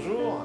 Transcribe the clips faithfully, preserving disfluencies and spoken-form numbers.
bonjour.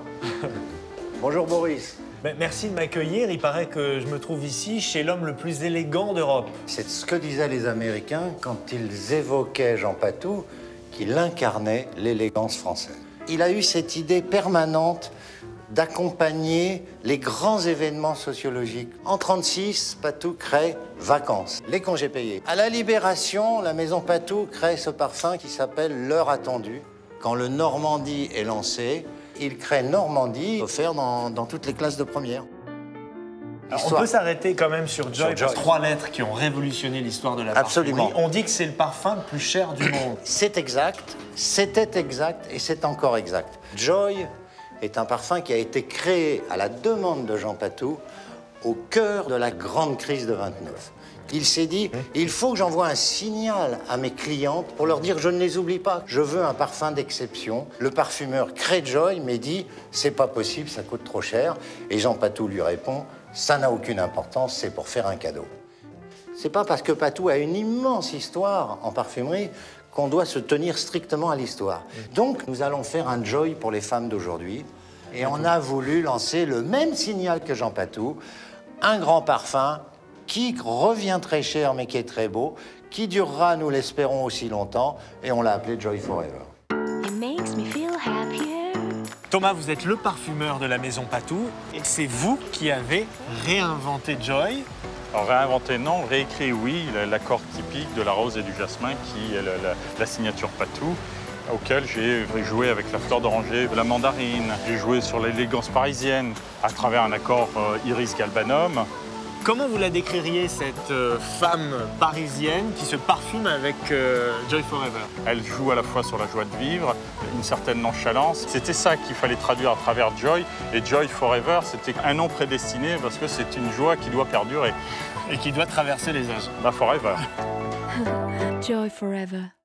Bonjour Boris. Merci de m'accueillir. Il paraît que je me trouve ici chez l'homme le plus élégant d'Europe. C'est ce que disaient les Américains quand ils évoquaient Jean Patou, qu'il incarnait l'élégance française. Il a eu cette idée permanente d'accompagner les grands événements sociologiques. En trente-six, Patou crée Vacances, les congés payés. À la Libération, la maison Patou crée ce parfum qui s'appelle L'heure attendue. Quand le Normandie est lancé, il crée Normandie, offert dans, dans toutes les classes de première. Alors, on peut s'arrêter quand même sur Joy, sur Joy. Trois lettres qui ont révolutionné l'histoire de la Absolument. parfumerie. On dit que c'est le parfum le plus cher du monde. C'est exact, c'était exact et c'est encore exact. Joy est un parfum qui a été créé à la demande de Jean Patou au cœur de la grande crise de vingt-neuf. Il s'est dit, il faut que j'envoie un signal à mes clientes pour leur dire je ne les oublie pas, je veux un parfum d'exception. Le parfumeur crée Joy mais dit c'est pas possible, ça coûte trop cher. Et Jean Patou lui répond ça n'a aucune importance, c'est pour faire un cadeau. C'est pas parce que Patou a une immense histoire en parfumerie qu'on doit se tenir strictement à l'histoire. Donc nous allons faire un Joy pour les femmes d'aujourd'hui et on a voulu lancer le même signal que Jean Patou, un grand parfum qui revient très cher mais qui est très beau, qui durera, nous l'espérons, aussi longtemps, et on l'a appelé Joy Forever. It makes me feel happier. Thomas, vous êtes le parfumeur de la maison Patou et c'est vous qui avez réinventé Joy. Alors réinventer, non, réécrit, oui, l'accord typique de la rose et du jasmin qui est la, la, la signature Patou, auquel j'ai joué avec la fleur d'oranger, la mandarine. J'ai joué sur l'élégance parisienne à travers un accord euh, iris galbanum. Comment vous la décririez, cette euh, femme parisienne qui se parfume avec euh, Joy Forever? Elle joue à la fois sur la joie de vivre, une certaine nonchalance. C'était ça qu'il fallait traduire à travers Joy. Et Joy Forever, c'était un nom prédestiné parce que c'est une joie qui doit perdurer. Et qui doit traverser les âges. Bah, forever. Joy forever.